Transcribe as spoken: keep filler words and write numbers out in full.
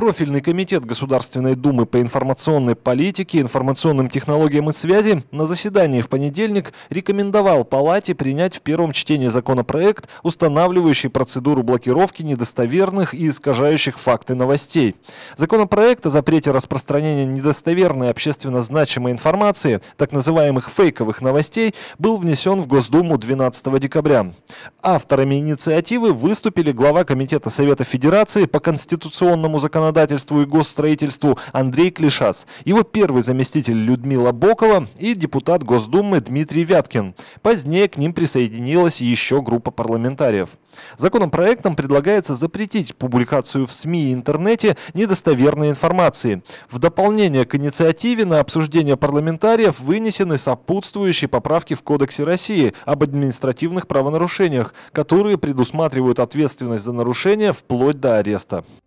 Профильный комитет Государственной Думы по информационной политике, информационным технологиям и связи на заседании в понедельник рекомендовал Палате принять в первом чтении законопроект, устанавливающий процедуру блокировки недостоверных и искажающих факты новостей. Законопроект о запрете распространения недостоверной общественно значимой информации, так называемых фейковых новостей, был внесен в Госдуму двенадцатого декабря. Авторами инициативы выступили глава Комитета Совета Федерации по конституционному законодательству законодательству и госстроительству Андрей Клишас, его первый заместитель Людмила Бокова и депутат Госдумы Дмитрий Вяткин. Позднее к ним присоединилась еще группа парламентариев. Законопроектом предлагается запретить публикацию в СМИ и интернете недостоверной информации. В дополнение к инициативе на обсуждение парламентариев вынесены сопутствующие поправки в Кодексе России об административных правонарушениях, которые предусматривают ответственность за нарушения вплоть до ареста.